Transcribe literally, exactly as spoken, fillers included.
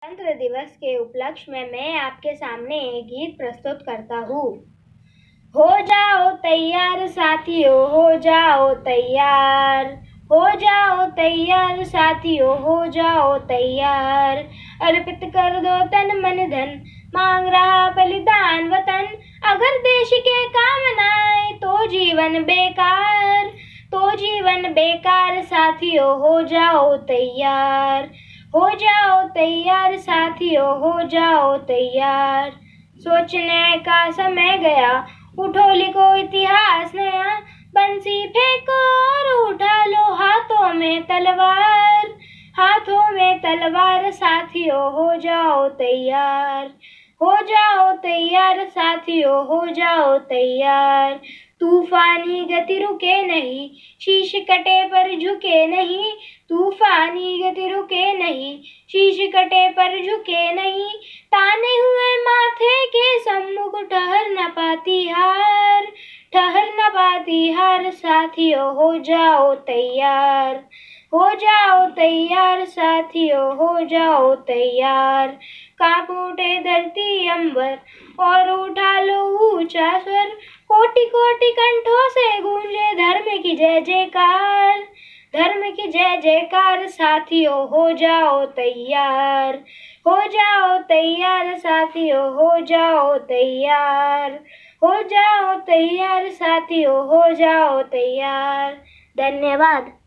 गणतंत्र दिवस के उपलक्ष्य में मैं आपके सामने एक गीत प्रस्तुत करता हूँ। हो जाओ तैयार साथियों, हो जाओ तैयार, हो जाओ तैयार साथियों, हो जाओ तैयार। अर्पित कर दो तन मन धन, मांग रहा बलिदान वतन। अगर देश के काम न आए तो जीवन बेकार, तो जीवन बेकार। साथियों हो जाओ तैयार, हो जाओ तैयार साथियों, हो जाओ तैयार। सोचने का समय गया, उठो लिखो इतिहास नया। बंसी फेंको और उठा लो हाथों में तलवार, हाथों में तलवार। साथियों हो जाओ तैयार, हो जाओ तैयार साथियों, हो जाओ तैयार। तूफानी गति रुके नहीं, शीश कटे पर झुके नहीं। तूफानी गति रुके नहीं, शीश कटे पर झुके नहीं। ताने हुए माथे के सम्मुख ठहर न पाती हार, ठहर न पाती हार। साथियों हो जाओ तैयार, हो जाओ तैयार साथियों, हो जाओ तैयार। कांप उठे धरती अंबर और उठा लो ऊंचा स्वर। कोटि कोटि कंठों से गूंजे धर्म की जय जयकार, धर्म की जय जयकार। साथियों हो जाओ तैयार, हो जाओ तैयार साथियों, हो जाओ तैयार, हो जाओ तैयार साथियों, हो जाओ तैयार। धन्यवाद।